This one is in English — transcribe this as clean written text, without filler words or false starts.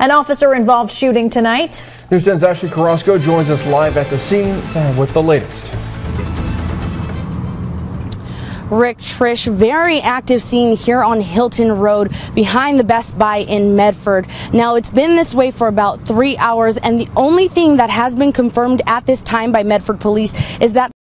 An officer-involved shooting tonight. News 10's Ashley Carrasco joins us live at the scene with the latest. Rick, Trish, very active scene here on Hilton Road behind the Best Buy in Medford. Now, it's been this way for about 3 hours, and the only thing that has been confirmed at this time by Medford Police is that